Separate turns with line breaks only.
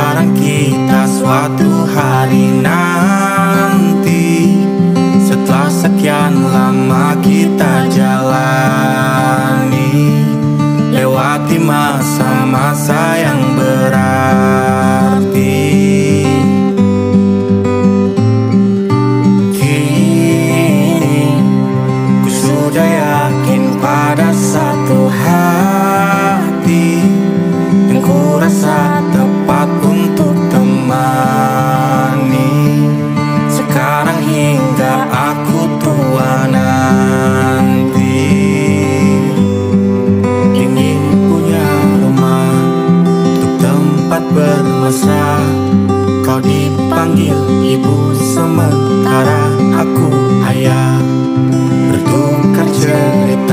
bareng kita suatu hari nanti. Setelah sekian lama kita jalani, lewati masa-masa yang berarti. Kini ku sudah yakin pada satu hati yang ku rasa tepat untuk temani. Sekarang hingga aku tua nanti, ingin punya rumah untuk tempat bermesra. Kau dipanggil ibu sementara aku ayah, bertukar cerita